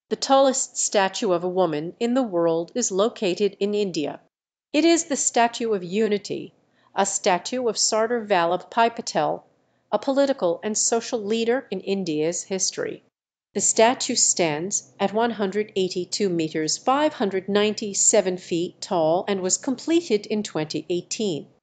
The tallest statue of a woman in the world is located in India. It is the Statue of Unity, a statue of Sardar Vallabhbhai Patel, a political and social leader in India's history. The statue stands at 182 metres 597 feet tall and was completed in 2018.